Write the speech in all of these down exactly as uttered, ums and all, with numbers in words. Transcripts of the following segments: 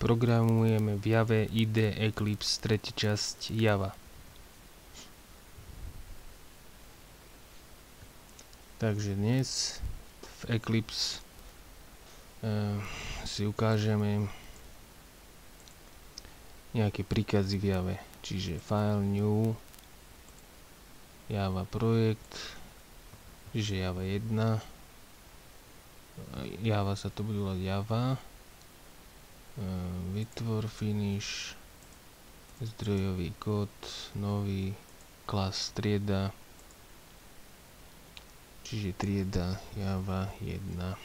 Programujeme v Jave, í dé, Eclipse, tretia časť Java. Takže dnes v Eclipse uh, si ukážeme nejaké príkazy v Jave, čiže file, new, Java projekt, čiže Java jedna, Java sa to bude volať Java, uh, vytvor, finish, zdrojový kód, nový, klas, trieda, čiže trieda Java jedna.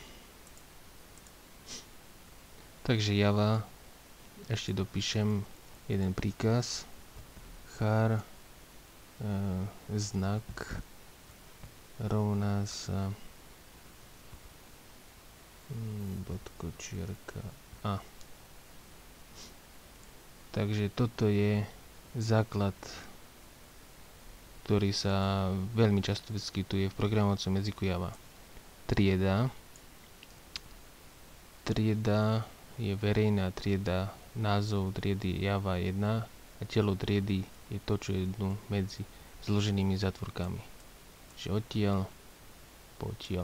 Takže Java, ešte dopíšem jeden príkaz, char, e, znak rovná sa bodko čierka a. Takže toto je základ, ktorý sa veľmi často vyskytuje v programovacom jazyku Java. Trieda. Trieda je verejná trieda, názov triedy Java jedna a telo triedy je to, čo je dnu medzi zloženými zatvorkami. Čiže odtiaľ, potiaľ.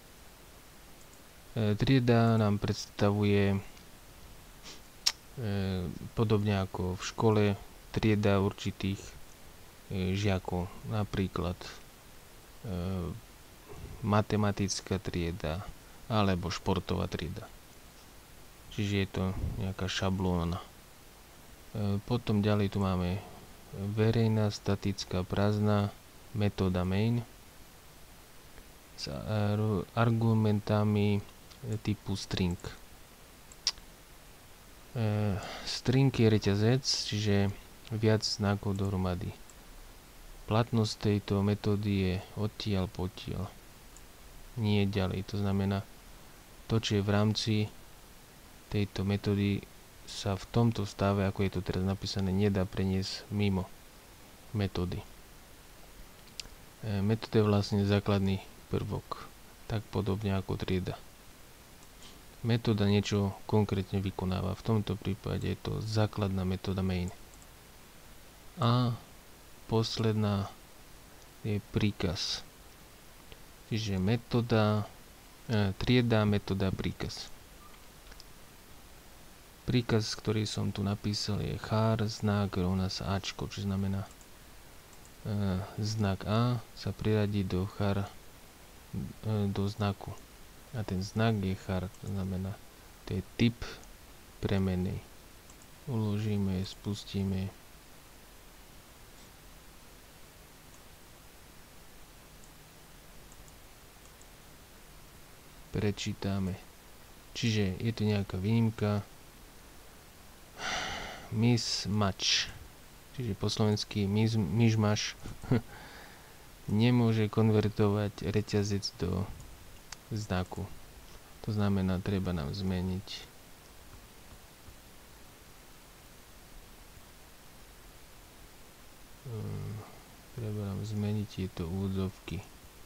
E, trieda nám predstavuje e, podobne ako v škole trieda určitých e, žiakov. Napríklad e, matematická trieda alebo športová trieda. Čiže je to nejaká šablóna. E, potom ďalej tu máme verejná, statická, prázdna metóda main s argumentami typu string. E, string je reťazec, čiže viac znakov dohromady. Platnosť tejto metódy je odtiaľ potiaľ. Nie ďalej. To znamená, to, čo je v rámci tejto metódy, sa v tomto stave, ako je to teraz napísané, nedá preniesť mimo metódy. E, metóda je vlastne základný prvok, tak podobne ako trieda. Metóda niečo konkrétne vykonáva. V tomto prípade je to základná metóda main. A posledná je príkaz. Čiže metóda, e, trieda, metóda, príkaz. Príkaz, ktorý som tu napísal, je char, znak rovná sa ačko, čo znamená e, znak A sa priradí do char, e, do znaku. A ten znak je char, to znamená, to je typ premennej. Uložíme, spustíme. Prečítame. Čiže je tu nejaká výnimka. Mismatch, čiže po slovensky myšmaš, nemôže konvertovať reťazec do znaku. To znamená, treba nám zmeniť um, treba nám zmeniť tieto úvodzovky.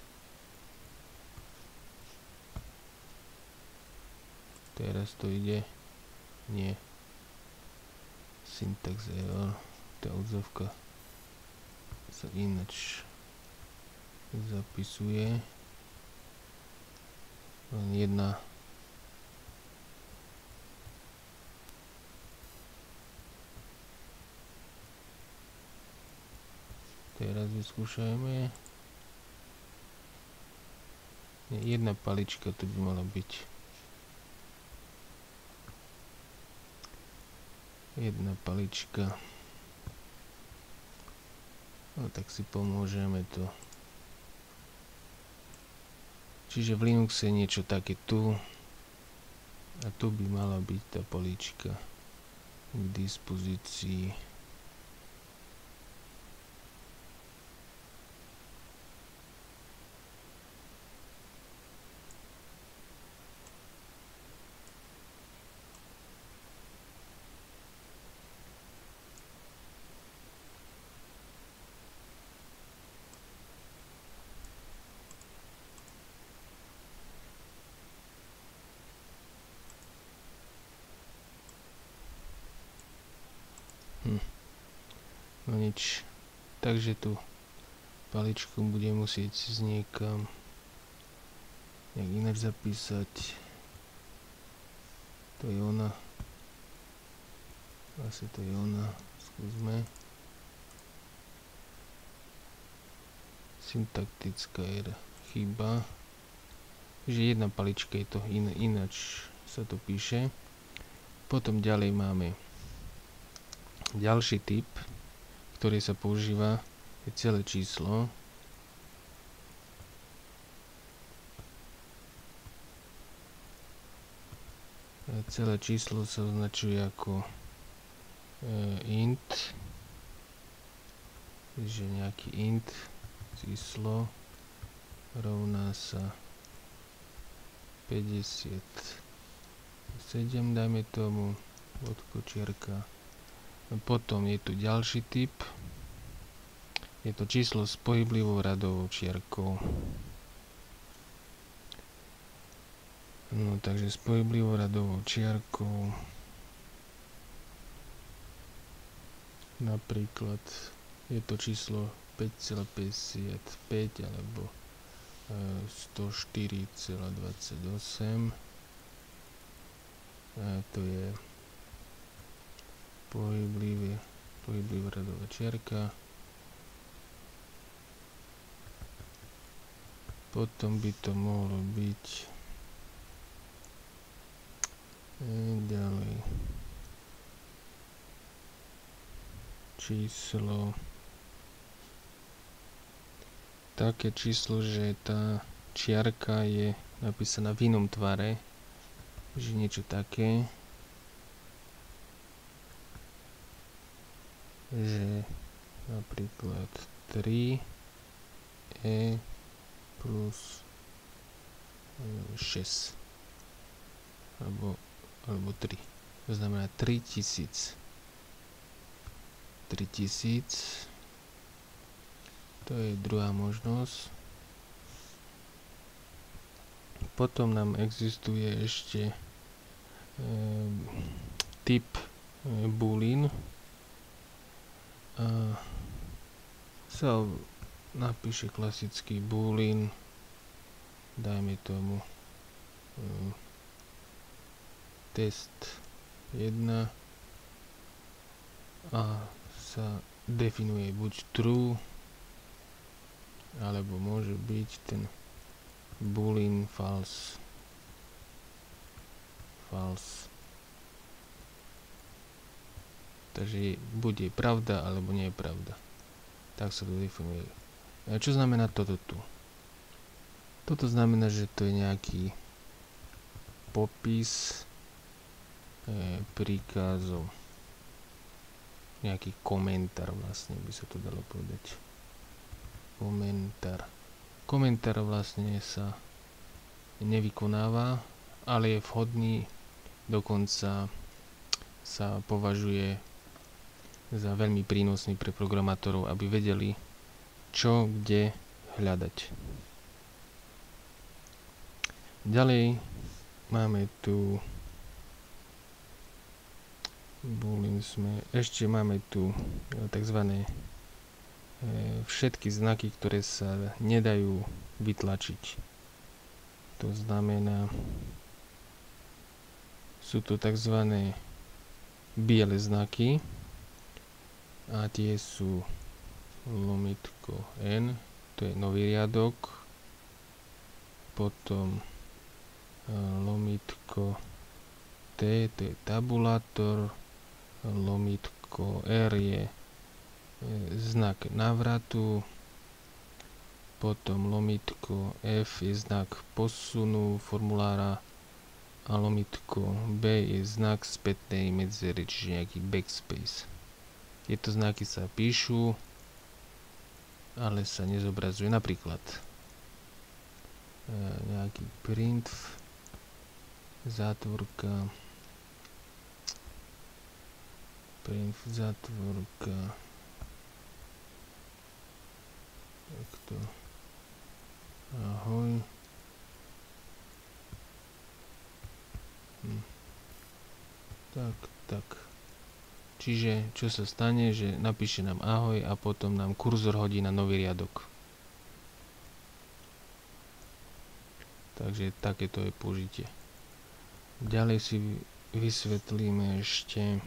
Teraz to ide? Nie. Syntax error, tá odzovka sa inač zapisuje. Len jedna teraz vyskúšajme. Jedna palička to by mala byť. Jedna palička. No tak si pomôžeme to. Čiže v Linuxe je niečo také tu. A tu by mala byť tá palička k dispozícii. No nič. Takže tu paličku budem musieť z niekam nejak ináč zapísať. To je ona. Asi to je ona. Skúsme. Syntaktická je chyba. Že jedna palička je to in, ináč sa to píše. Potom ďalej máme ďalší typ, ktorý sa používa, je celé číslo. Celé číslo sa označuje ako e, int, že nejaký int číslo rovná sa päťdesiatsedem, dajme tomu, bodko, čiarka. Potom je tu ďalší typ, je to číslo s pohyblivou radovou čiarkou. No takže s pohyblivou radovou čiarkou napríklad je to číslo päť celá päťdesiatpäť alebo sto štyri celá dvadsaťosem. A to je pohyblivé, pohyblivá radová čiarka. Potom by to mohlo byť e, ďalej číslo, také číslo, že tá čiarka je napísaná v inom tvare, že niečo také, že napríklad tri e plus šesť alebo, alebo tri, to znamená tritisíc. tritisíc, to je druhá možnosť. Potom nám existuje ešte e, typ e, boolean. A sa napíše klasický boolean, dajme tomu e, test jedna a sa definuje buď true, alebo môže byť ten boolean false. False. Takže buď je pravda, alebo nie je pravda. Tak sa to definuje. A čo znamená toto tu? Toto znamená, že to je nejaký popis e, príkazov. Nejaký komentár vlastne by sa to dalo povedať. Komentár. Komentár vlastne sa nevykonáva, ale je vhodný, dokonca sa považuje za veľmi prínosný pre programátorov, aby vedeli, čo kde hľadať. Ďalej máme tu boolean sme, ešte máme tu tzv. Všetky znaky, ktoré sa nedajú vytlačiť. To znamená, sú to tzv. Biele znaky a tie sú lomitko n, to je nový riadok, potom lomitko t, to je tabulátor, lomitko r je znak návratu, potom lomitko f je znak posunu formulára a lomitko b je znak spätnej medzery, čiže nejaký backspace. Tieto znaky sa píšu, ale sa nezobrazujú. Napríklad e, nejaký print, zátvorka, print, zátvorka, takto, ahoj. Hm. Tak, tak. Čiže čo sa stane, že napíše nám ahoj a potom nám kurzor hodí na nový riadok. Takže takéto je použitie. Ďalej si vysvetlíme ešte e,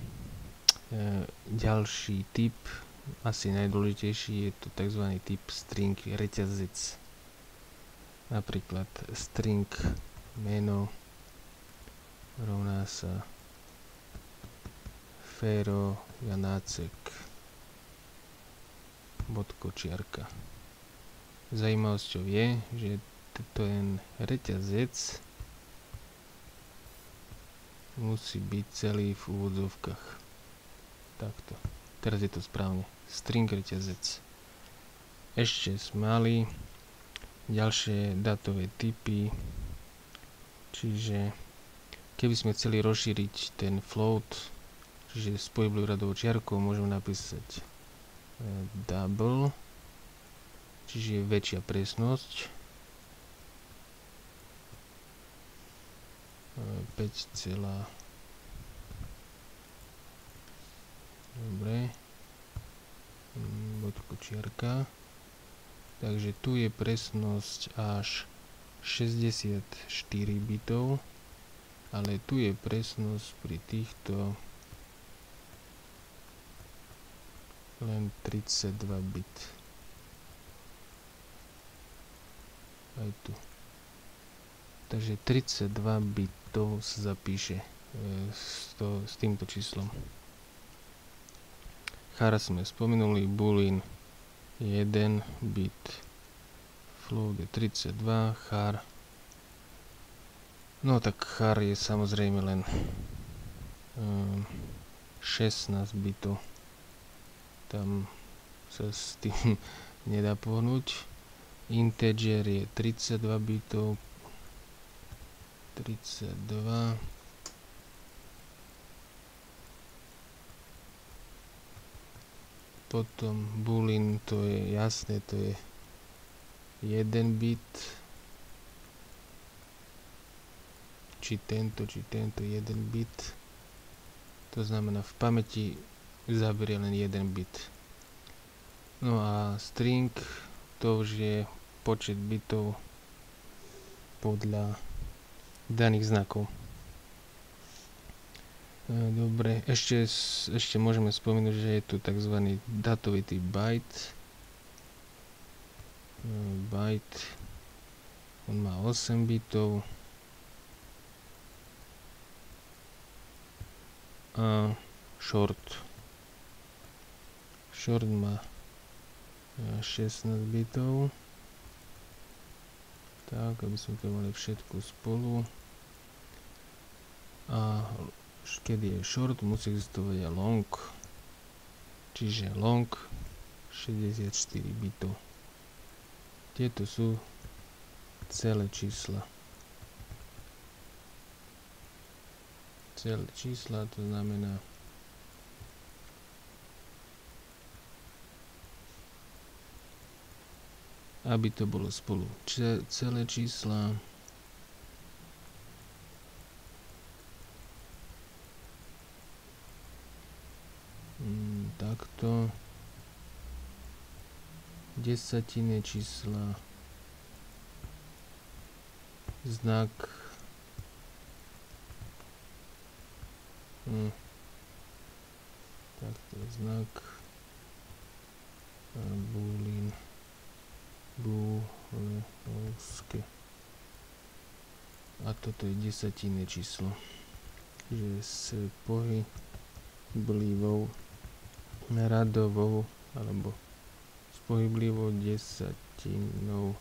ďalší typ, asi najdôležitejší je to tzv. Typ string reťazec. Napríklad string meno rovná sa Fero Janácek bodkočiarka. Zajímavosťou je, že ten reťazec musí byť celý v úvodzovkách. Takto. Teraz je to správne. String reťazec. Ešte sme mali ďalšie datové typy. Čiže keby sme chceli rozšíriť ten float, čiže s pohyblivou radovou čiarkou, môžeme napísať e, double, čiže je väčšia presnosť. E, päť celá Dobre. Bodku čiarka. Takže tu je presnosť až šesťdesiatštyri bitov, ale tu je presnosť pri týchto len tridsaťdva bit. Aj tu. Takže tridsaťdva bitov sa zapíše e, s, to, s týmto číslom. Char sme spomenuli, boolean jeden bit, float je tridsaťdva, char. No tak char je samozrejme len um, šestnásť bitov. Tam sa s tým nedá pohnúť. Integer je tridsaťdva bitov. tridsaťdva. Potom boolean, to je jasné, to je jeden bit. Či tento, či tento jeden bit. To znamená, v pamäti zaberie len jeden bit. No a string, to už je počet bitov podľa daných znakov. Dobre, ešte, ešte môžeme spomenúť, že je tu tzv. Datový typ byte. Byte, on má osem bitov. A short. Short má šestnásť bitov. Tak, aby sme to mali všetko spolu. A keď je short, musí existovať aj long. Čiže long šesťdesiatštyri bitov. Tieto sú celé čísla. Celé čísla, to znamená aby to bolo spolu Č- celé čísla. Mm, takto. Desatinné čísla. Znak. Hm. Takto je znak. A boolean. Booleanské. A toto je desatinné číslo. Čiže s pohyblivou radovou alebo s pohyblivou desatinou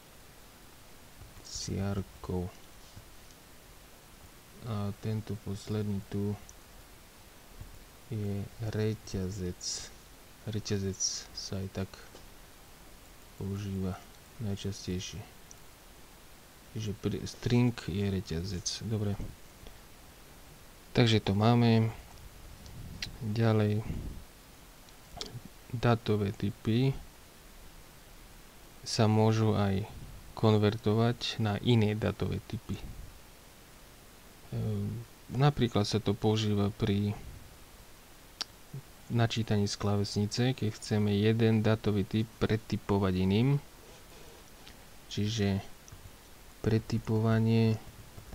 čiarkou. A tento posledný tu je reťazec. Reťazec sa aj tak používa najčastejšie. Čiže string je reťazec. Dobre. Takže to máme. Ďalej. Datové typy sa môžu aj konvertovať na iné datové typy. Napríklad sa to používa pri načítaní z klávesnice, keď chceme jeden dátový typ pretypovať iným. Čiže pretypovanie e,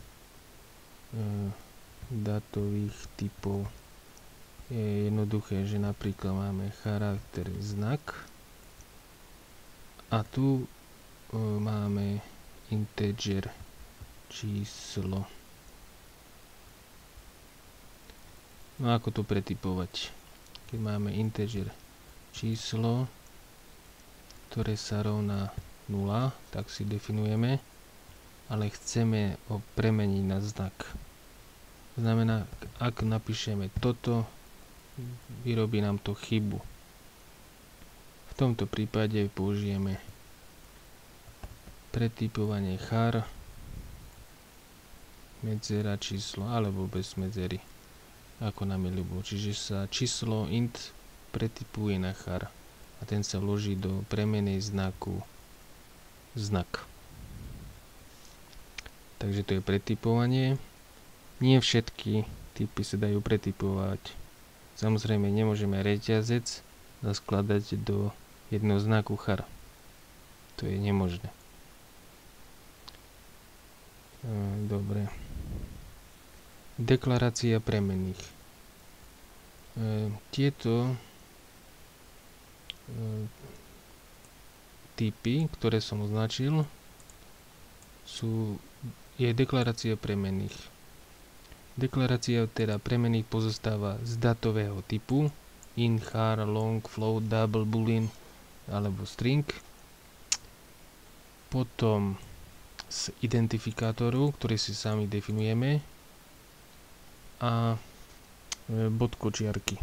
dátových typov je jednoduché, že napríklad máme charakter znak a tu e, máme integer číslo. No ako to pretypovať? Keď máme integer číslo, ktoré sa rovná nula, tak si definujeme, ale chceme ho premeniť na znak. To znamená, ak napíšeme toto, vyrobí nám to chybu. V tomto prípade použijeme pretypovanie char, medzera číslo, alebo bez medzery, ako nám je ľúbo. Čiže sa číslo int pretypuje na char a ten sa vloží do premeny znaku znak. Takže to je pretypovanie. Nie všetky typy sa dajú pretypovať. Samozrejme nemôžeme reťazec zaskladať do jedného znaku char. To je nemožné. Dobre. Deklarácia premenných. E, tieto e, typy, ktoré som označil, sú, je deklarácia premenných. Deklarácia teda premenných pozostáva z datového typu int, char, long, float, double, boolean alebo string. Potom z identifikátorov, ktoré si sami definujeme, a bodkočiarky.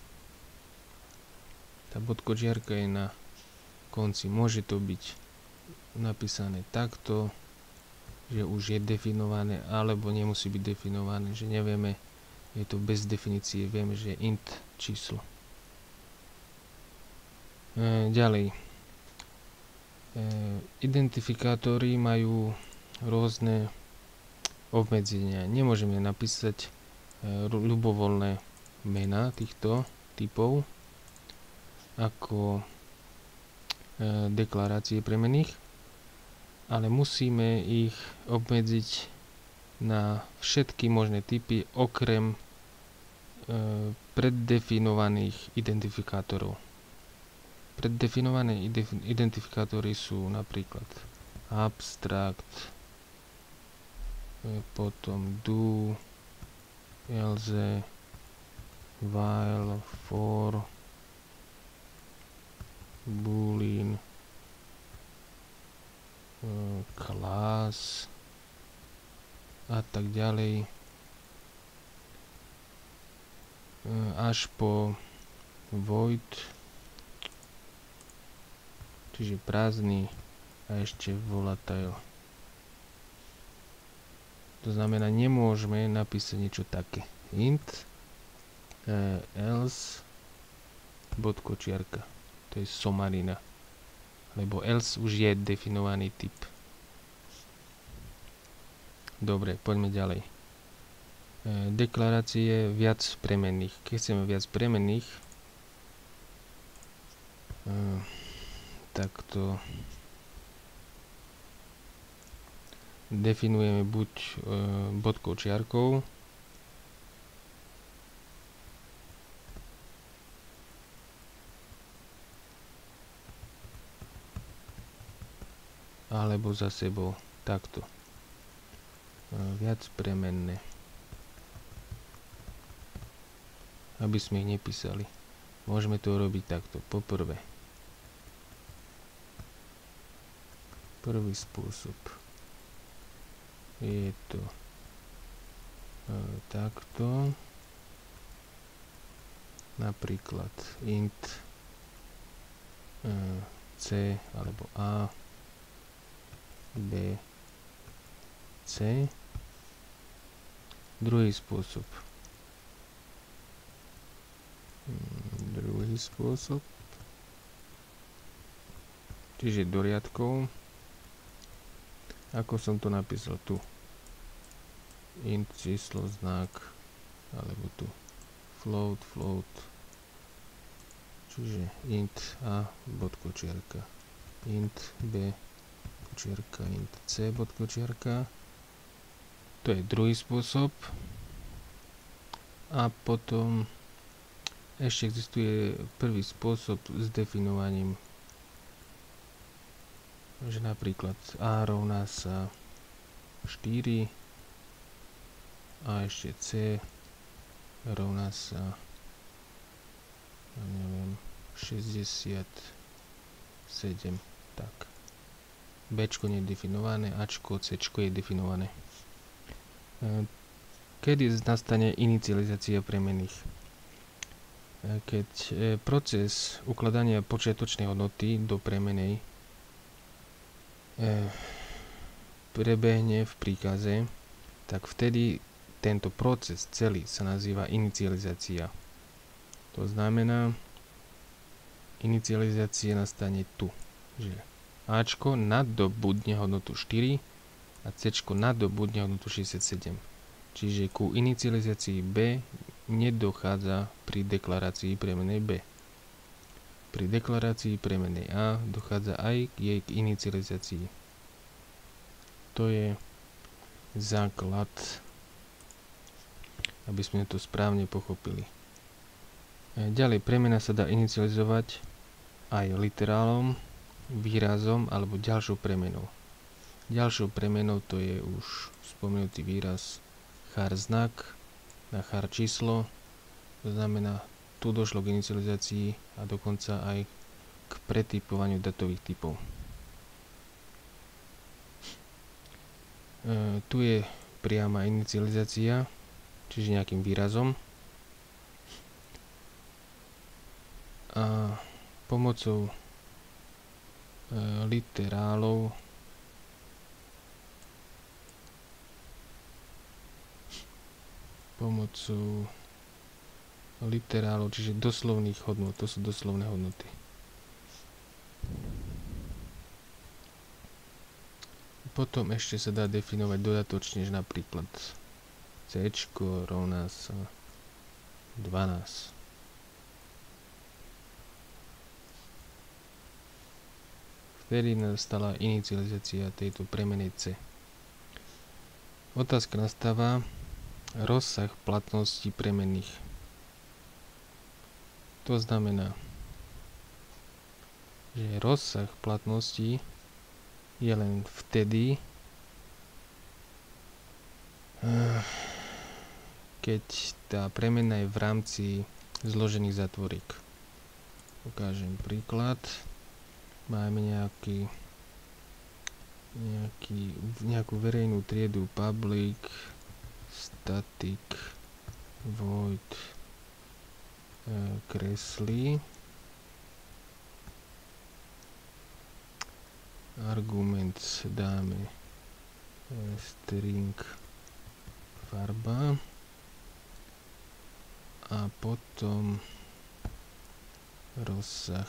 Tá bodkočiarka je na konci. Môže to byť napísané takto, že už je definované, alebo nemusí byť definované, že nevieme, je to bez definície, vieme, že je int číslo. E, ďalej. E, identifikátory majú rôzne obmedzenia. Nemôžeme napísať ľubovoľné mená týchto typov ako e, deklarácie premenných, ale musíme ich obmedziť na všetky možné typy okrem e, preddefinovaných identifikátorov. Preddefinované identifikátory sú napríklad abstract, e, potom do, else, while, for, boolean, class a tak ďalej, až po void, čiže prázdny a ešte volatile. To znamená, nemôžeme napísať niečo také. Int, e, else, bodkočiarka. To je somarina. Lebo else už je definovaný typ. Dobre, poďme ďalej. E, deklarácie viac premenných. Keď chceme viac premenných, e, tak to definujeme buď e, bodkou čiarkou, alebo za sebou takto. E, viac premenné. Aby sme ich nepísali. Môžeme to urobiť takto. Poprvé. Prvý spôsob. Je to e, takto, napríklad int e, c alebo a, b, c. Druhý spôsob. Druhý spôsob. Čiže do riadkov. Ako som to napísal tu. Int číslo, znak, alebo tu float, float, čiže int a bodkočiarka, int b kočiarka, int c bodkočiarka. To je druhý spôsob. A potom ešte existuje prvý spôsob s definovaním, že napríklad a rovná sa štyri a ešte c rovná sa, ja neviem, šesťdesiatsedem. Tak. Bčko nie je definované, Ačko, Cčko je definované. Kedy nastane inicializácia premenných? Keď proces ukladania počiatočnej hodnoty do premenej prebehne v príkaze, tak vtedy tento proces celý sa nazýva inicializácia. To znamená, inicializácia nastane tu, že Ačko nadobudne hodnotu štyri a Cčko nadobudne hodnotu šesťdesiatsedem. Čiže ku inicializácii B nedochádza pri deklarácii premenej B. Pri deklarácii premenej A dochádza aj k jej inicializácii. To je základ, aby sme to správne pochopili. Ďalej, premena sa dá inicializovať aj literálom, výrazom alebo ďalšou premenou. Ďalšou premenou to je už spomenutý výraz char znak na char číslo. To znamená, tu došlo k inicializácii a dokonca aj k pretypovaniu datových typov. E, tu je priama inicializácia, čiže nejakým výrazom. A pomocou e, literálov pomocou literálov, čiže doslovných hodnot, to sú doslovné hodnoty. Potom ešte sa dá definovať dodatočne, že napríklad C rovná sa dvanásť. Vtedy nastala inicializácia tejto premenej C. Otázka nastáva rozsah platnosti premenných. To znamená, že rozsah platnosti je len vtedy, keď tá premena je v rámci zložených zatvoriek. Ukážem príklad. Máme nejaký, nejaký, nejakú verejnú triedu public static void e, kreslí. Argument dáme e, string farba a potom rozsah.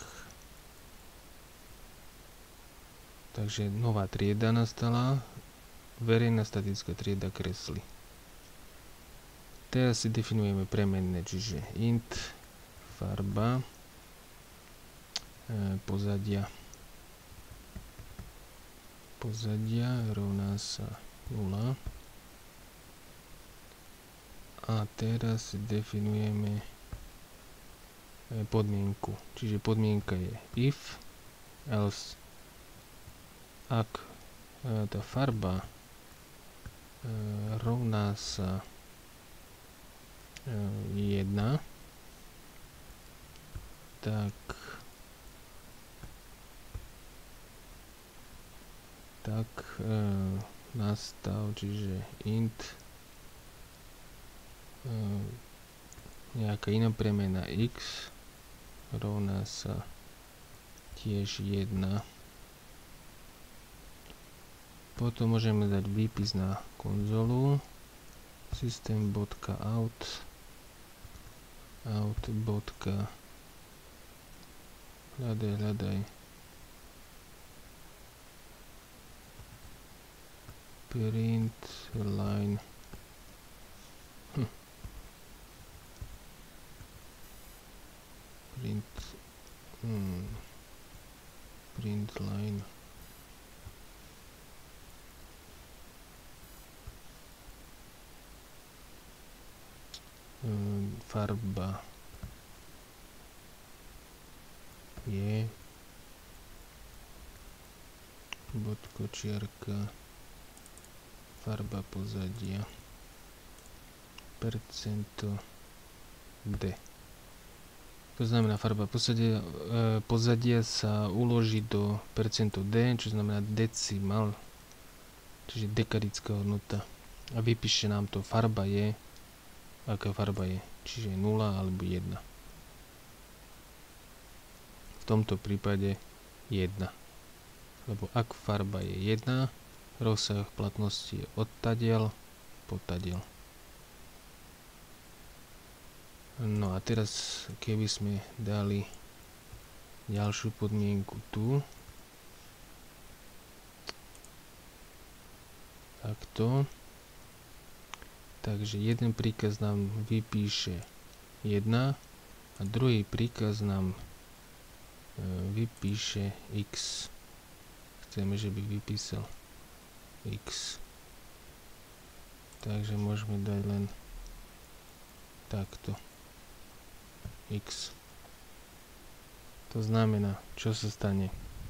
Takže nová trieda nastala, verejná statická trieda kresly. Teraz si definujeme premenné, čiže int farba e, pozadia pozadia rovná sa nula. A teraz si definujeme e, podmienku, čiže podmienka je if, else. Ak e, tá farba e, rovná sa e, jedna, tak tak e, nastav, čiže int e, nejaká iná premena x rovná sa tiež jedna. Potom môžeme dať výpis na konzolu system.out out. hľadaj, hľadaj print line hm. print farba je bodkočiarka farba pozadia percento D. To znamená, farba pozadia, e, pozadia sa uloží do percento D, čo znamená decimal, čiže dekadická hodnota. A vypíše nám to, farba je, aká farba je, čiže nula alebo jedna. V tomto prípade jedna. Lebo ak farba je jedna, rozsah platnosti je odtadiaľ potadiaľ. No a teraz, keby sme dali ďalšiu podmienku tu, takto, takže jeden príkaz nám vypíše jedna a druhý príkaz nám e, vypíše x. Chceme, že by vypísal x. Takže môžeme dať len takto x. To znamená, čo sa stane?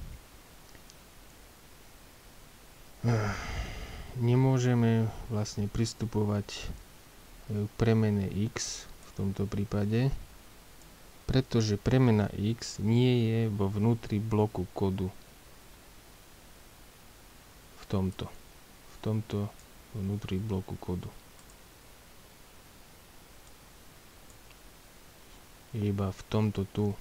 Nemôžeme vlastne pristupovať k premene x v tomto prípade, pretože premena x nie je vo vnútri bloku kodu. V tomto. V tomto vnútri bloku kodu. Iba v tomto tu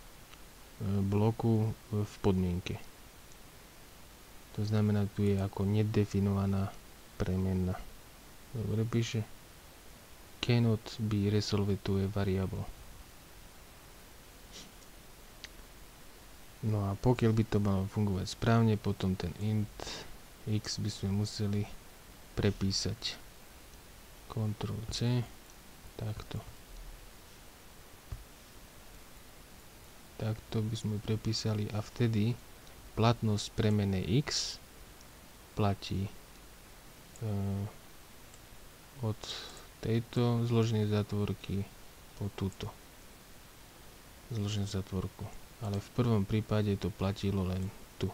bloku v podmienke. To znamená, tu je ako nedefinovaná premena. Dobre píše. Cannot be resolved to a variable. No a pokiaľ by to malo fungovať správne, potom ten int x by sme museli prepísať. kontrol C. Takto. Takto by sme prepísali a vtedy platnosť premene x platí e, od tejto zloženej zátvorky po túto zloženú zátvorku. Ale v prvom prípade to platilo len tu.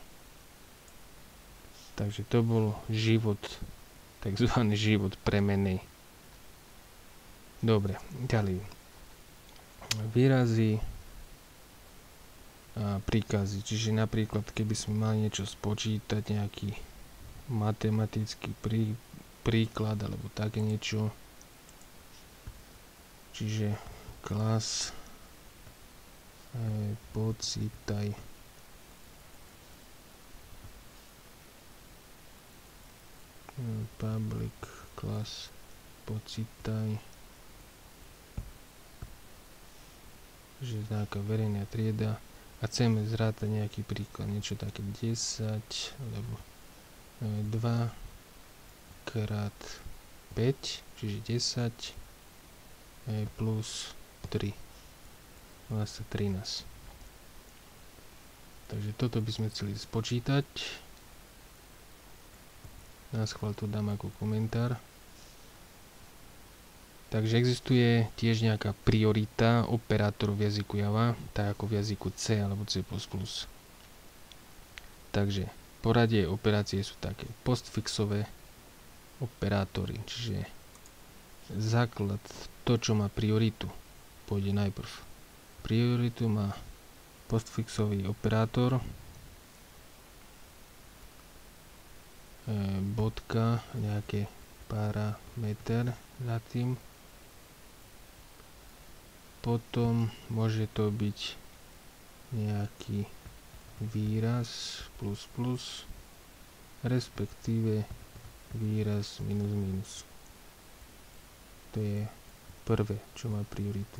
Takže to bol život, takzvaný život premenej. Dobre, ďalej. Výrazy a príkazy. Čiže napríklad, keby sme mali niečo spočítať, nejaký matematický prí, príklad alebo také niečo. Čiže class e, počítaj public class počítaj, že nejaká verejná trieda a chceme zrátať nejaký príklad, niečo také desať alebo dva krát päť, čiže desať plus tri, vlastne trinásť. Takže toto by sme chceli spočítať. Naschvál to dám ako komentár. Takže existuje tiež nejaká priorita operátorov v jazyku Java, tak ako v jazyku C alebo C plus plus. Takže poradie operácie sú také postfixové operátory, čiže základ, to čo má prioritu, pôjde najprv. Prioritu má postfixový operátor, e, bodka, nejaké parameter za tým. Potom môže to byť nejaký výraz plus plus, respektíve výraz minus minus. To je prvé, čo má prioritu.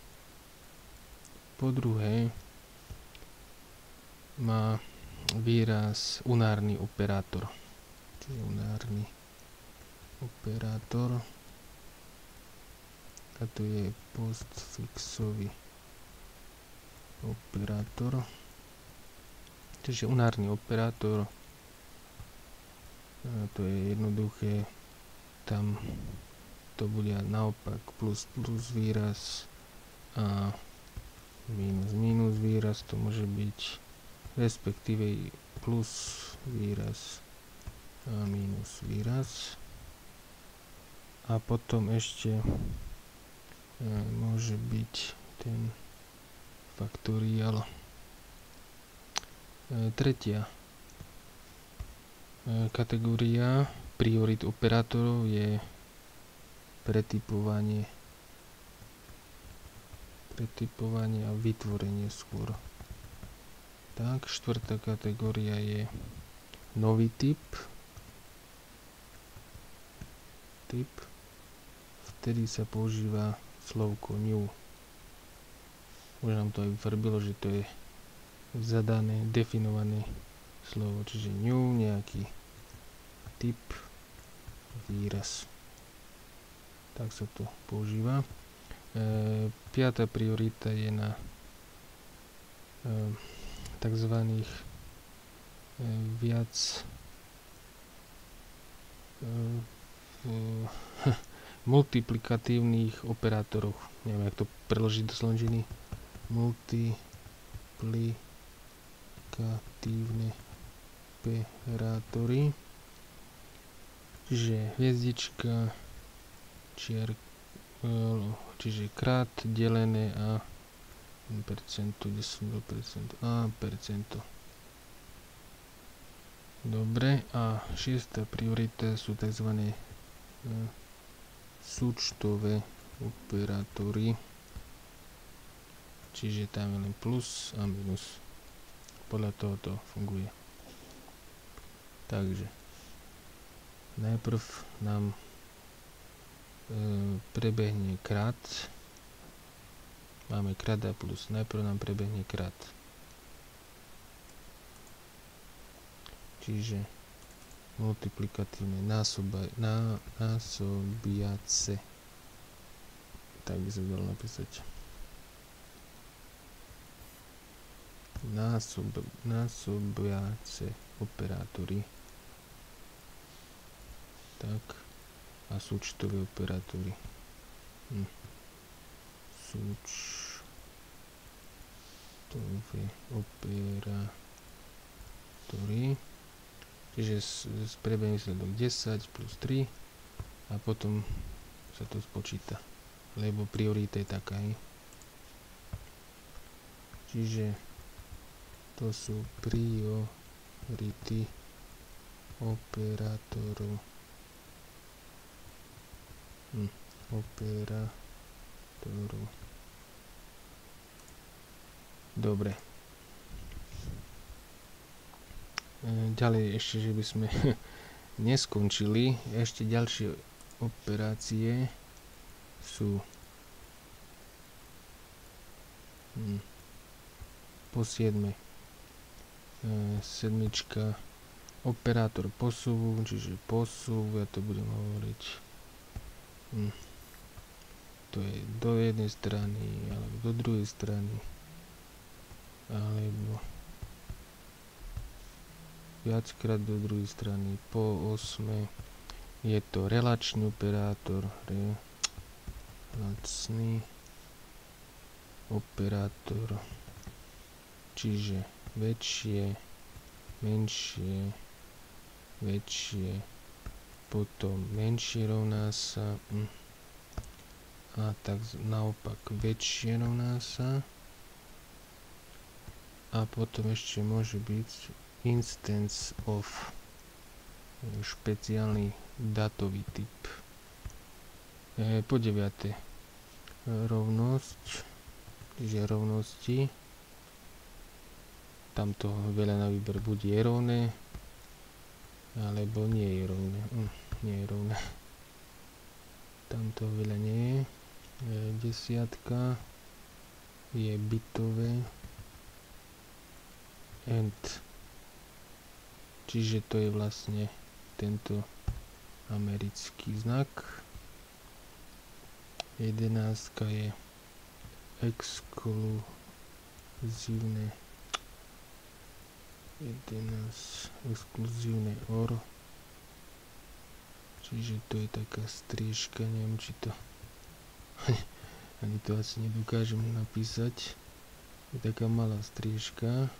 Po druhé má výraz unárny operátor. Čiže unárny operátor. A to je postfixový operátor. Čiže unárny operátor, a to je jednoduché, tam to bude naopak plus plus výraz a minus minus výraz to môže byť, respektíve plus výraz a minus výraz. A potom ešte e, môže byť ten faktoriál. E, tretia e, kategória priorit operátorov je pretypovanie pretypovanie a vytvorenie skôr. Tak, štvrtá kategória je nový typ. Typ. Vtedy sa používa slovko new. Už nám to aj vyfarbilo, že to je zadané, definované slovo, čiže new, nejaký typ, výraz. Tak sa to používa. E, piata priorita je na e, takzvaných e, viac e, e, multiplikatívnych operátoroch. Neviem, jak to preložiť do slovenčiny. Multiplikatívne operátory. Čiže hviezdička, čiar, čiže krát, delené a percento, desať percent a percento. Dobre, a šiesta priorita sú tzv. E, súčtové operátory. Čiže tam je len plus a minus. Podľa toho to funguje. Takže najprv nám e, prebehne krát. Máme krát a plus. Najprv nám prebehne krát. Čiže multiplikatívne násoba, ná, násobiace. Tak by sa dalo napísať. Násob, násobiace operátory. Tak. A súčtové operátory. Hm. Súčtové operátory. Čiže prebehne výsledok desať plus tri a potom sa to spočíta, lebo priorita je taká. Čiže to sú priority operátorov. Hm, operátorov. Dobre. Ďalej ešte, že by sme neskončili, ešte ďalšie operácie sú hm, po siedme e, sedmička operátor posuvu, čiže posuv, ja to budem hovoriť hm, to je do jednej strany alebo do druhej strany alebo viackrát do druhej strany. Po osme je to relačný operátor, relačný operátor, čiže väčšie, menšie, väčšie, potom menšie rovná sa a tak naopak väčšie rovná sa a potom ešte môže byť instance of, špeciálny dátový typ. E, po deviate rovnosť, čiže rovnosti, tam toho veľa na výber, buď je rovné alebo nie je rovné. Hm, nie je rovné, tam toho veľa nie je. E, desiatka je bitové and, čiže to je vlastne tento americký znak. jedenástka je exkluzívne jedenásť exkluzívne or, Čiže to je taká striežka, neviem či to ani to asi nedokážem napísať. Je taká malá striežka.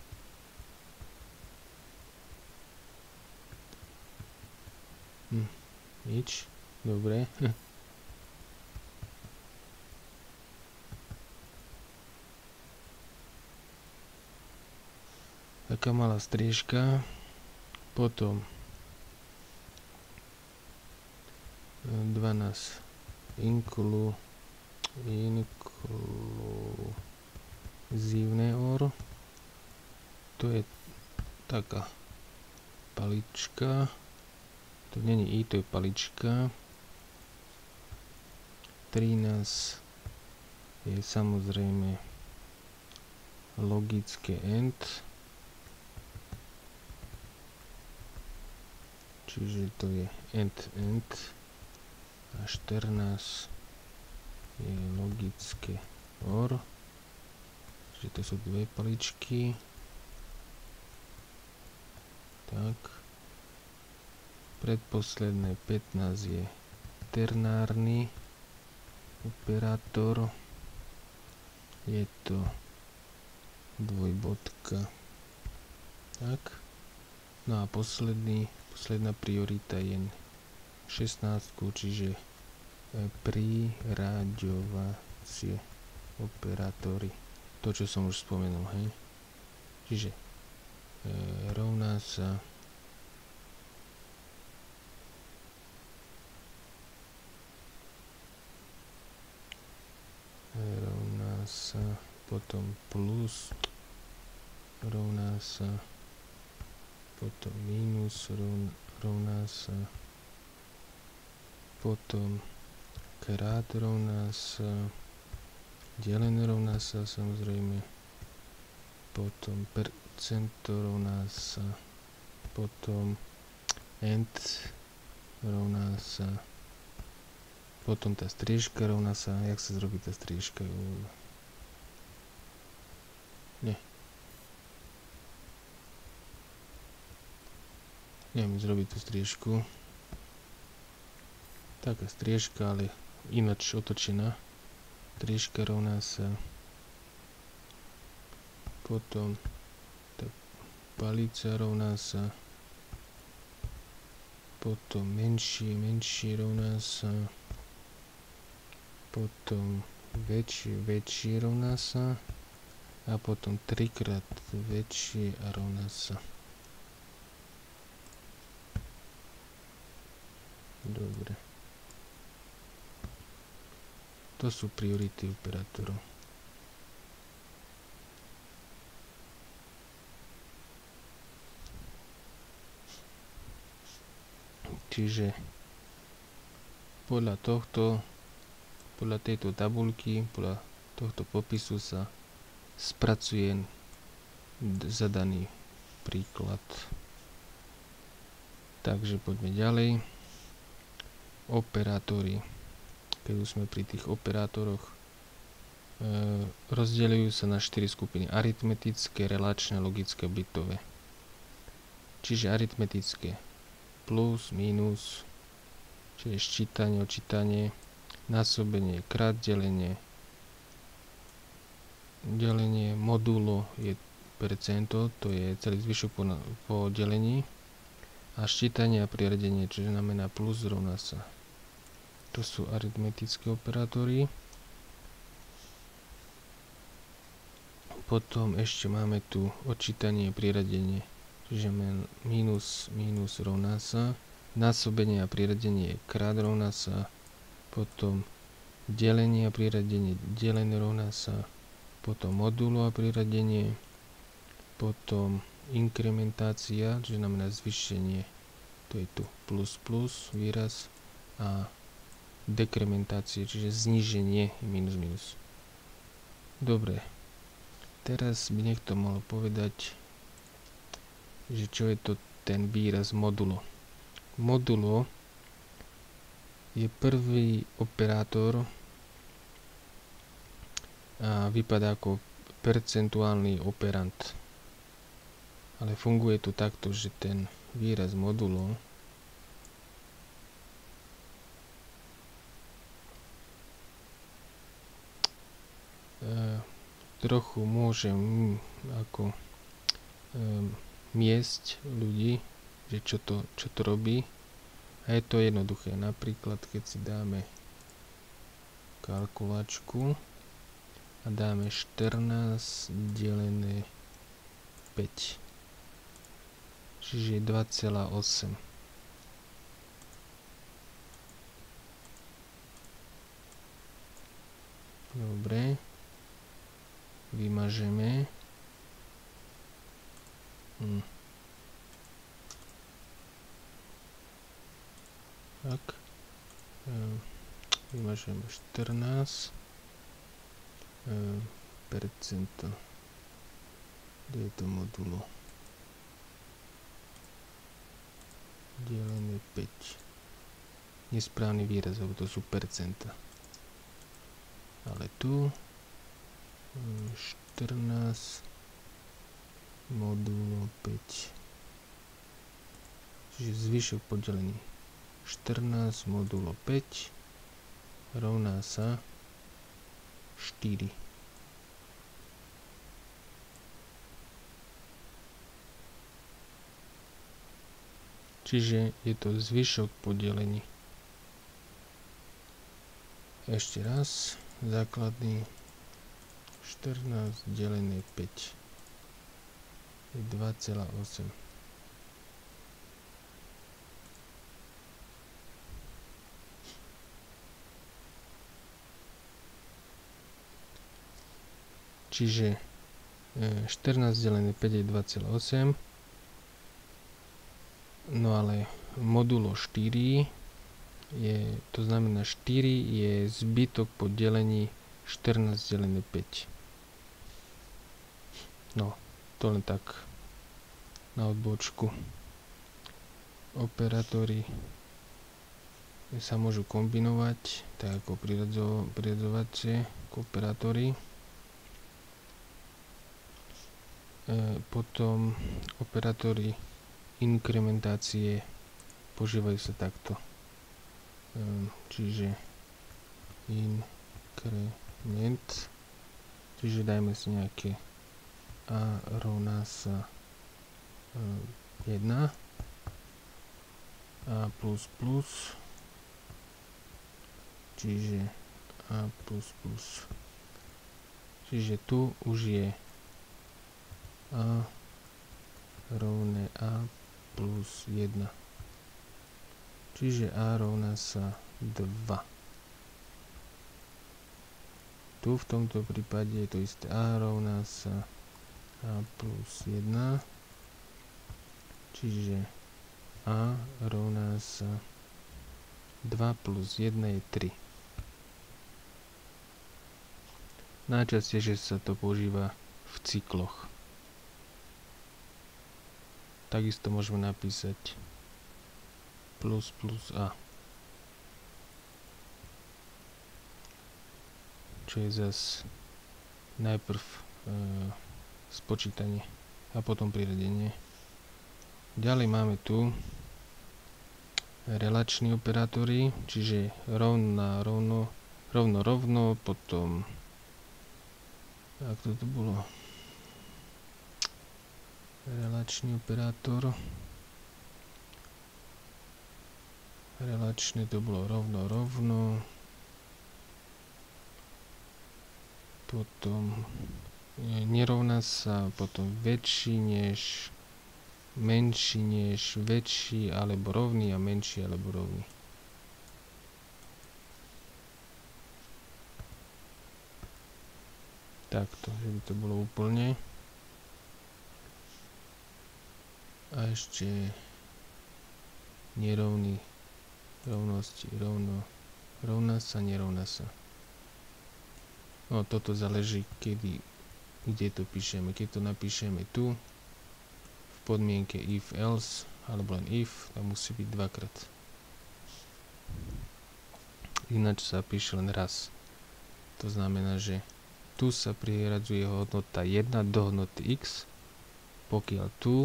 Hm, nič, dobre. Taká malá striežka, potom dvanásť inklu, inkluzívne or, to je taká palička, to není i, to je palička, trinásť je samozrejme logické end, čiže to je end end, a štrnásť je logické or, čiže to sú dve paličky, tak, predposledné pätnásť je ternárny operátor, je to dvojbodka, tak, no a posledný posledná priorita je šestnásť, čiže priraďovacie operátory. To, čo som už spomenul, hej. Čiže e, rovná sa rovná sa potom plus rovná sa potom mínus rovná sa potom krát rovná sa delené rovná sa samozrejme, potom percento rovná sa, potom end rovná sa, potom tá striežka rovná sa, jak sa zrobí tá striežka? Nie. Neviem zrobiť tú striežku. Taká striežka, ale ináč otočená. Striežka rovná sa, potom tá palica rovná sa, potom menšie, menšie rovná sa, potom väčšie, väčšie rovná sa a potom trikrát väčšie a rovná sa. Dobre. To sú priority operátorov. Čiže podľa tohto, podľa tejto tabuľky, podľa tohto popisu sa spracuje zadaný príklad. Takže poďme ďalej. Operátory. Keď už sme pri tých operátoroch, e, rozdeľujú sa na štyri skupiny. Aritmetické, relačné, logické, bitové. Čiže aritmetické plus, mínus, čiže ščítanie, odčítanie, násobenie, krát, delenie, delenie modulo je percento, to je celý zvyšok po, po delení, a ščítanie a priradenie, čiže znamená plus rovná sa. To sú aritmetické operátory. Potom ešte máme tu odčítanie a priradenie, čiže mínus, mínus rovná sa, násobenie a priradenie krát rovná sa, potom delenie a priradenie delené rovná sa, potom modulo a priradenie, potom inkrementácia, čiže znamená zvýšenie, to je tu plus plus výraz, a dekrementácie, čiže zníženie minus minus. Dobre, teraz by niekto mohol povedať, že čo je to ten výraz modulo. Modulo je prvý operátor a vypadá ako percentuálny operant. Ale funguje to takto, že ten výraz modulo trochu môžem hm, ako um, miesť ľudí, že čo to, čo to robí. A je to jednoduché. Napríklad, keď si dáme kalkulačku a dáme štrnásť delené päť. Čiže dva celé osem. Dobre. Vymažeme. Hm. Tak. Vymažeme štrnásť. Percento. Kde je to modulo? Delené päť. Nesprávny výraz, lebo to sú percenta. Ale tu štrnásť modulo päť. Čiže zvyšok podelený štrnásť modulo päť rovná sa štyri. Čiže je to zvyšok podelení. Ešte raz. Základný štrnásť delené päť je dva celé osem. Čiže štrnásť delené päť je dva celé osem. No ale modulo štyri je, to znamená štyri je zbytok po delení štrnásť delené päť. No, to len tak na odbočku. Operátory sa môžu kombinovať, tak ako priradzo, priradzovacie operátory. E, potom operátory inkrementácie používajú sa takto. Čiže inkrement, čiže dajme si nejaké a rovná sa jeden, a plus plus, čiže a plus plus, čiže tu už je a rovné a plus jeden. Čiže a rovná sa dva. Tu v tomto prípade je to isté. A rovná sa a plus jeden. Čiže a rovná sa dva plus jeden je tri. Najčastejšie sa to používa v cykloch. Takisto môžeme napísať plus plus a. Čo je zas najprv e, spočítanie a potom priradenie. Ďalej máme tu relační operátory, čiže rovno, rovno, rovno, rovno, potom ako to bolo? Relačný operátor. Relačné to bolo rovno, rovno. Potom nerovná sa, potom väčší než, menší než, väčší alebo rovný a menší alebo rovný. Takto, že by to bolo úplne. A ešte nerovný. Rovnosti, rovno, rovná sa, nerovná sa. No, toto záleží, kedy, kde to píšeme. Keď to napíšeme tu, v podmienke if else, alebo len if, tam musí byť dvakrát. Ináč sa píše len raz. To znamená, že tu sa priradzuje hodnota jeden do hodnoty x, pokiaľ tu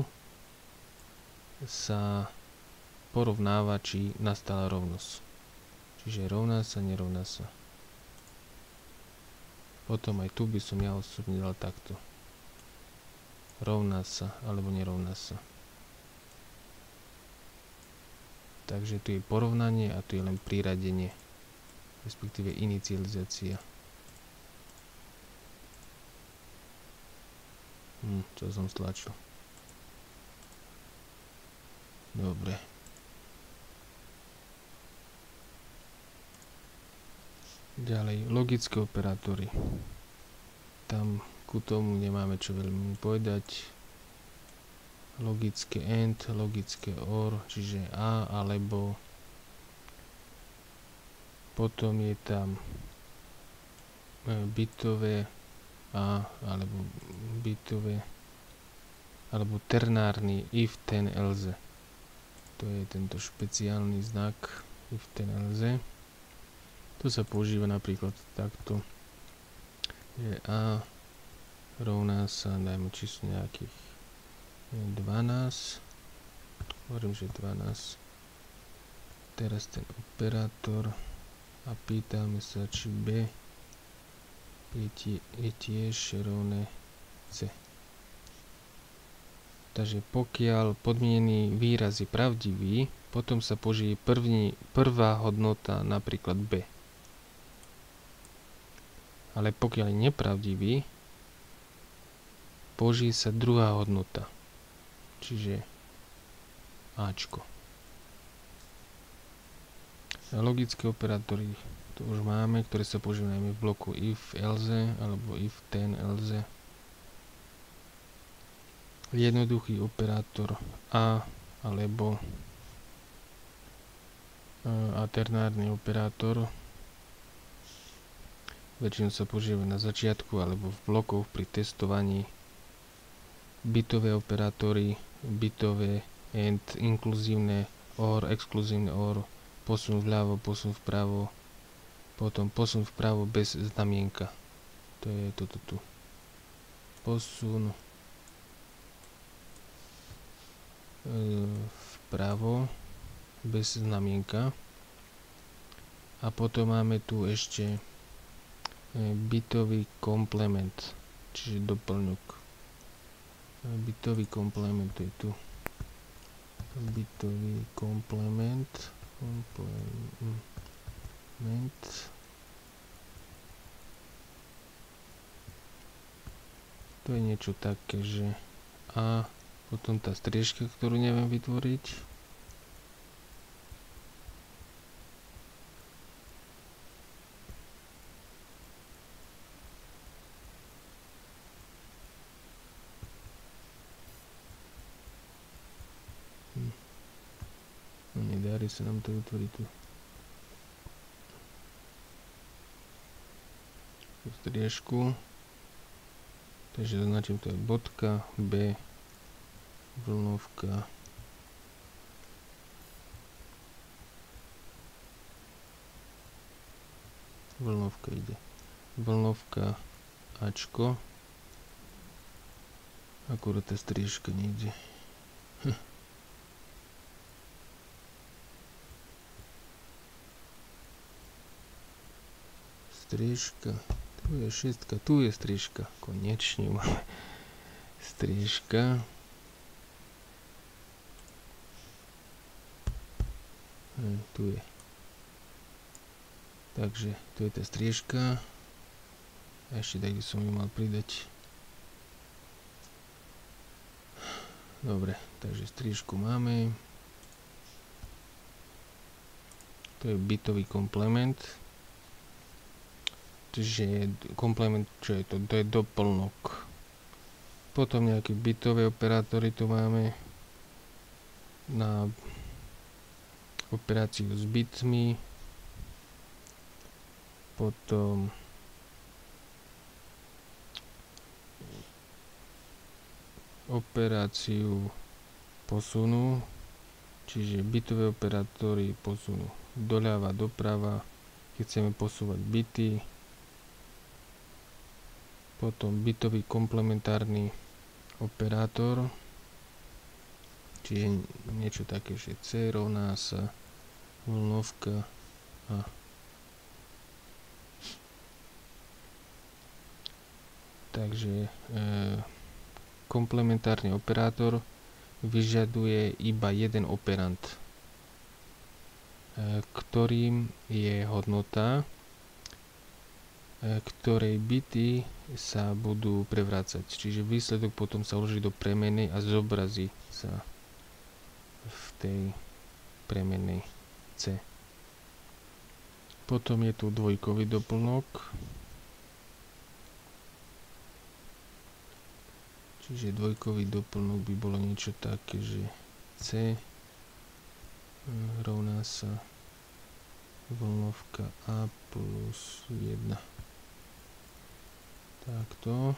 sa porovnáva, či nastala rovnosť. Čiže rovná sa, nerovná sa. Potom aj tu by som ja osobne dal takto. Rovná sa, alebo nerovná sa. Takže tu je porovnanie a tu je len priradenie, respektíve inicializácia. Hm, čo som stlačil. Dobre. Ďalej, logické operátory. Tam ku tomu nemáme čo veľmi povedať. Logické AND, logické OR, čiže A, alebo potom je tam bitové A, alebo bitové, alebo ternárny if, then, else. To je tento špeciálny znak if, then, else. To sa používa napríklad takto, že A rovná sa, dajme číslo nejakých dvanásť, hovorím, že dvanásť. Teraz ten operátor a pýtame sa, či B je, tie, je tiež rovné C. Takže pokiaľ podmienený výraz je pravdivý, potom sa použije první, prvá hodnota, napríklad B. Ale pokiaľ je nepravdivý, použije sa druhá hodnota, čiže Ačko. A logické operátory to už máme, ktoré sa používajú najmä v bloku if, else, alebo if, then, else. Jednoduchý operátor A, alebo a ternárny operátor väčšinou sa používa na začiatku alebo v blokoch pri testovaní. Bitové operátory, bitové AND, inkluzívne OR, exkluzívne OR, posun vľavo, posun vpravo, potom posun vpravo bez znamienka. To je toto tu. Posun vpravo bez znamienka. A potom máme tu ešte bitový komplement, čiže doplňok. Bitový komplement, to je tu. Bitový komplement. Komplement. To je niečo také, že A, potom tá striežka, ktorú neviem vytvoriť. Nedarí sa nám to vytvoriť tu. Tú striežku. Takže zaznačím to je bodka, B, vlnovka, vlnovka ide, vlnovka, Ačko, akurát tá striežka nejde. Hm. Striežka. Tu je šestka, tu je striežka. Konečne máme striežka. Hm, tu je. Takže tu je tá striežka. A ešte tak, kde som ju mal pridať. Dobre, takže striežku máme. To je bitový komplement. Čiže komplement, čo je to? To je doplnok. Potom nejaké bitové operátory tu máme na operáciu s bitmi. Potom operáciu posunu, čiže bitové operátory posunu doľava, doprava, keď chceme posúvať bity. Potom bitový komplementárny operátor, čiže niečo také, že C rovná sa vlnovka a Takže e, komplementárny operátor vyžaduje iba jeden operand, e, ktorým je hodnota, e, ktorej bity sa budú prevrácať. Čiže výsledok potom sa vloží do premennej a zobrazí sa v tej premennej C. Potom je tu dvojkový doplnok. Čiže dvojkový doplnok by bolo niečo také, že C rovná sa vlnovka A plus jedna. Takto.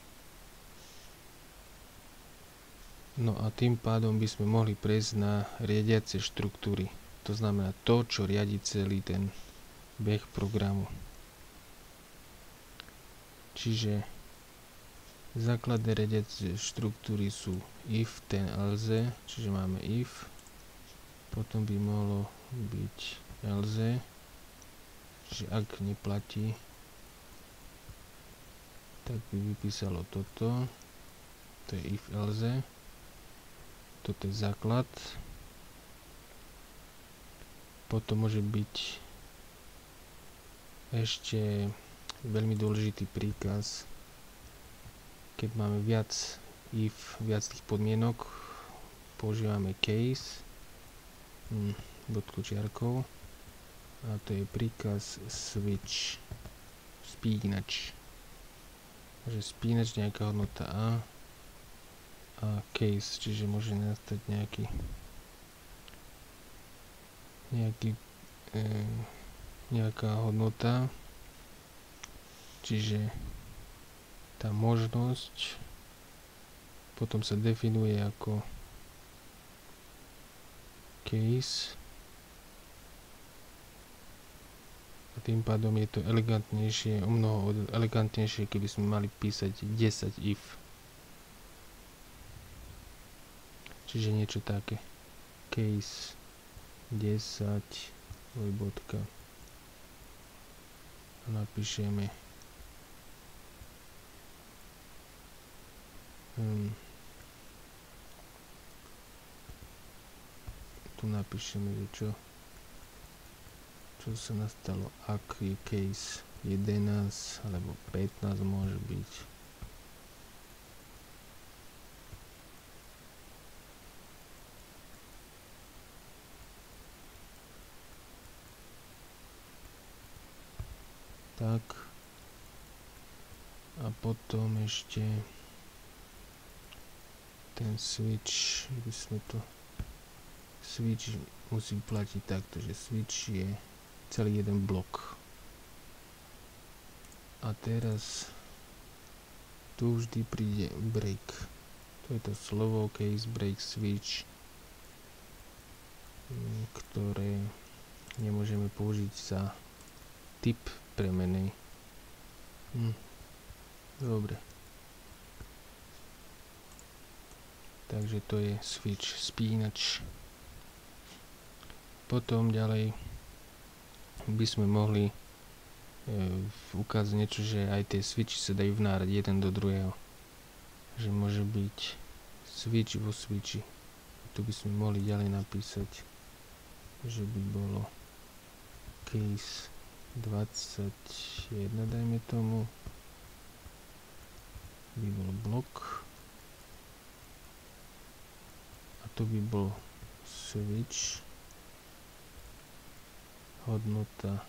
No a tým pádom by sme mohli prejsť na riadiace štruktúry. To znamená to, čo riadi celý ten beh programu. Čiže základné riadiace štruktúry sú if, ten, else, čiže máme if, potom by mohlo byť else, čiže ak neplatí, tak by vypísalo toto, to je if, else, toto je základ, potom môže byť ešte veľmi dôležitý príkaz, keď máme viac if, viac tých podmienok, používame case, hm, bodku čiarkou, a to je príkaz switch, spínač. Takže spínač nejaká hodnota A a case, čiže môže nastať nejaký nejaký e, nejaká hodnota, čiže tá možnosť potom sa definuje ako case a tým pádom je to elegantnejšie, o mnoho elegantnejšie, keby sme mali písať desať if. Čiže niečo také. Case desať dvojbodka a napíšeme Hmm. Tu napíšeme, že čo čo sa nastalo, ak je case jedenásť alebo pätnásť môže byť. Tak a potom ešte ten switch, by sme to switch musí platiť takto, že switch je celý jeden blok. A teraz tu vždy príde break. To je to slovo case break switch, ktoré nemôžeme použiť za typ premenej. Hm. Dobre. Takže to je switch, spínač. Potom ďalej by sme mohli e, ukázať niečo, že aj tie switchy sa dajú vnárať jeden do druhého. Že môže byť switch vo switchi. Tu by sme mohli ďalej napísať, že by bolo case dvadsaťjeden, dajme tomu, by bol blok. Tu by bol switch, hodnota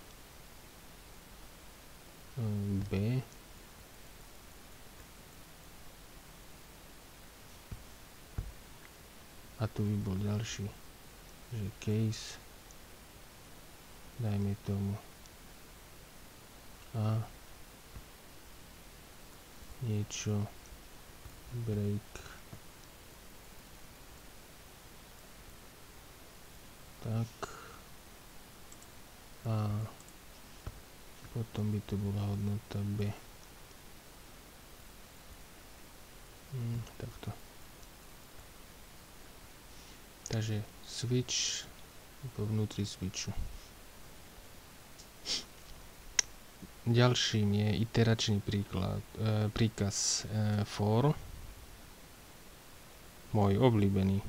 B, a tu by bol ďalší, že case, dajme tomu A, niečo, break, tak, a potom by to bola hodnota B. Hmm, takto. Takže switch vo vnútri switchu. ďalším je iteračný príklad, e, príkaz e, for, môj obľúbený.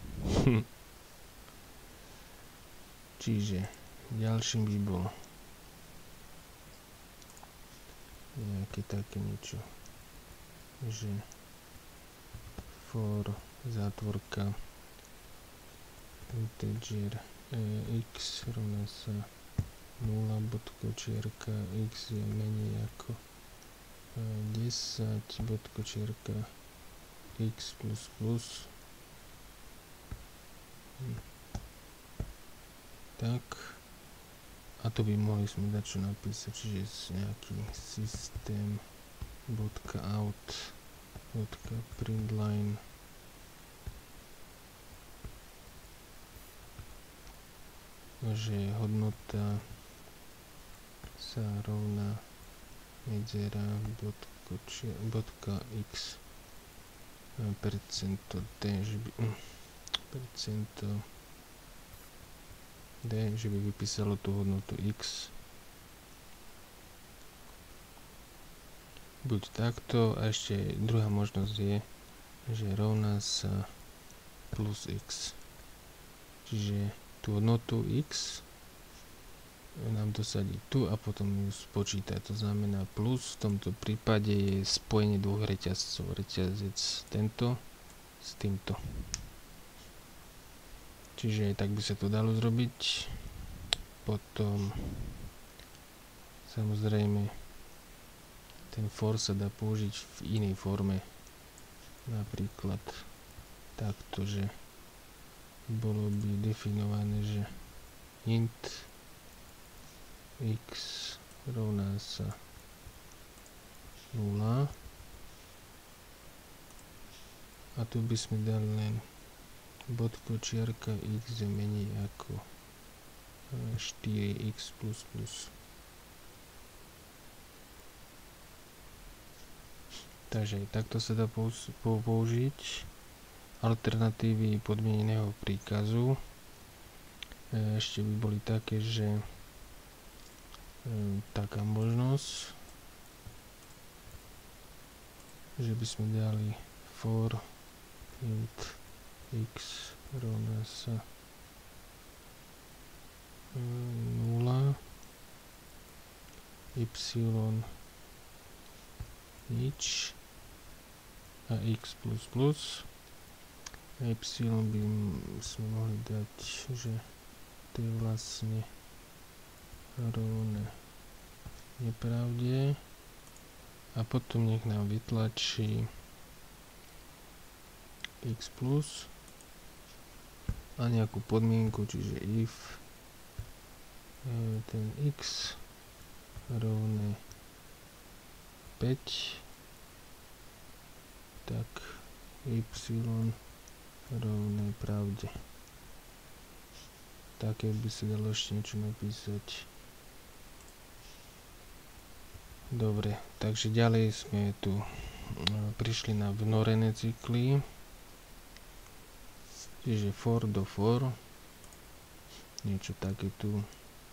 Čiže ďalším by bol nejaké také niečo, že for zátvorka integer e, x rovná sa nula bodkočierka x je menej ako e, desať bodkočierka x plus plus. Hm. Tak. A to by mohli sme dať čo napísať, čiže nejaký systém bodka out bodka println že hodnota sa rovná medzera bodka x percento d, že by percento d, že by vypísalo tú hodnotu x. Buď takto, a ešte druhá možnosť je, že rovná sa plus x. Čiže tú hodnotu x nám dosadí tu a potom ju spočítať. To znamená plus v tomto prípade je spojenie dvoch reťazcov. Reťazec tento s týmto. Čiže tak by sa to dalo zrobiť. Potom samozrejme ten for sa dá použiť v inej forme. Napríklad takto, že bolo by definované, že int x rovná sa nula a tu by sme dali len bodkočiarka x je menej ako štyri x plus plus. Takže takto sa dá použiť alternatívy podmieneného príkazu. Ešte by boli také, že e, taká možnosť, že by sme dali for int x rovná sa nula, y nič a x plus plus. Y by sme mohli dať, že to je vlastne rovné nepravde a potom nech nám vytlačí x plus a nejakú podmienku, čiže if ten x rovné päť, tak y rovné pravde. Také by sa dalo ešte niečo napísať. Dobre, takže ďalej sme tu prišli na vnorené cykly. Čiže for do for. Niečo také tu.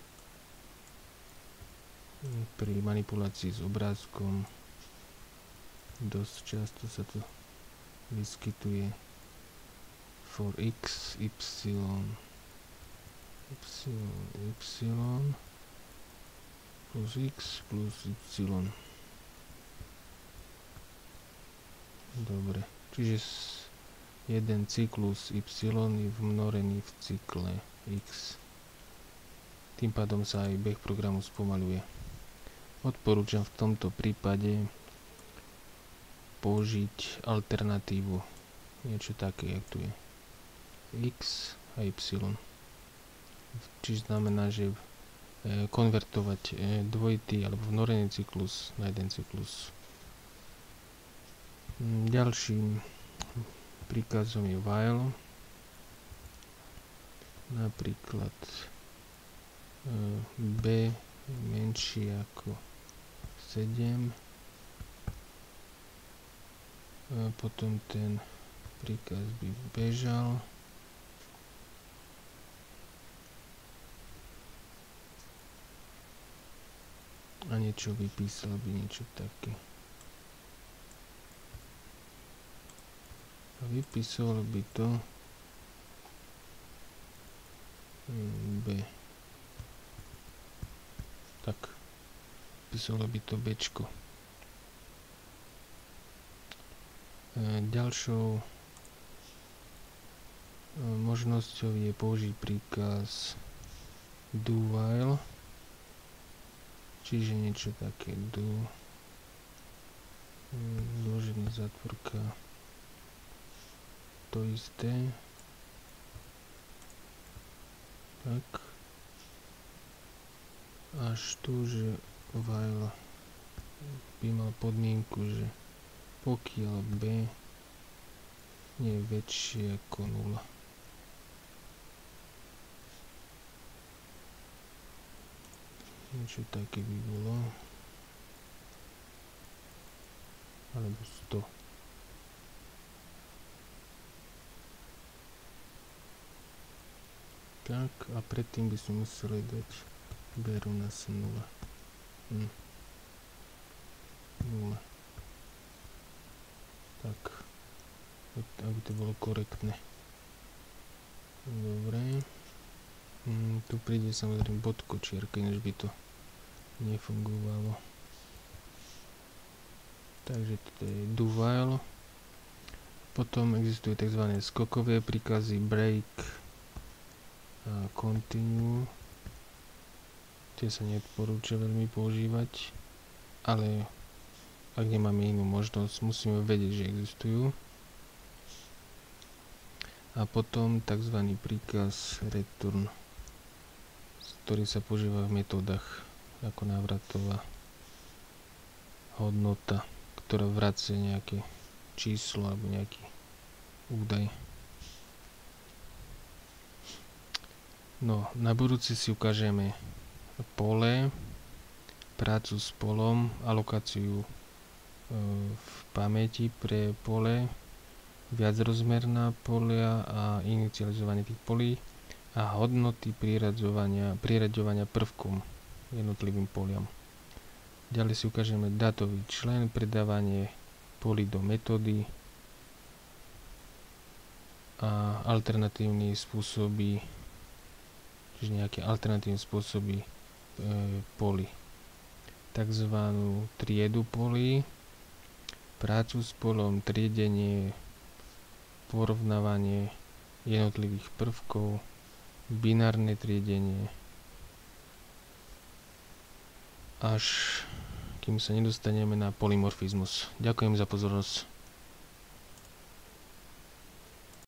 Pri manipulácii s obrázkom dosť často sa to vyskytuje. For x, y, y, y plus x plus y. Dobre, čiže jeden cyklus y je vnorený v cykle x. Tým pádom sa aj beh programu spomaľuje. Odporúčam v tomto prípade použiť alternatívu. Niečo také, jak tu je. X a y. Čiže znamená, že e, konvertovať e, dvojitý alebo vnorený cyklus na jeden cyklus. Ďalším príkazom je while. Napríklad e, b je menšie ako sedem. A potom ten príkaz by bežal. a niečo vypísal by, niečo také. A vypísal by to B. Tak, vypísalo by to Bčko. E, ďalšou možnosťou je použiť príkaz do while, čiže niečo také do zložená zátvorka, to isté, tak až tu, že while by mal podmienku, že pokiaľ B nie je väčšie ako nula. Niečo také by bolo. Alebo sto. Tak, a predtým by sme museli dať B rovná sa nula. Hm. nula. Tak, aby to bolo korektné. Dobre. Mm, tu príde samozrejme bodkočiarka, ináč by to nefungovalo. Takže to je do while. Potom existujú tzv. Skokové príkazy break a continue. Tie sa neodporúča veľmi používať, ale ak nemáme inú možnosť, musíme vedieť, že existujú. A potom tzv. Príkaz return, ktorý sa používa v metódach ako návratová hodnota, ktorá vracia nejaké číslo alebo nejaký údaj. No, na budúci si ukážeme pole, prácu s polom, alokáciu e, v pamäti pre pole, viacrozmerná polia a inicializovanie tých polí a hodnoty priraďovania, priraďovania prvkom jednotlivým poliam. Ďalej si ukážeme dátový člen, predávanie polí do metódy a alternatívne spôsoby, čiže nejaké alternatívne spôsoby e, polí. Takzvanú triedu polí, prácu s polom, triedenie, porovnávanie jednotlivých prvkov, binárne triedenie, až kým sa nedostaneme na polymorfizmus. Ďakujem za pozornosť.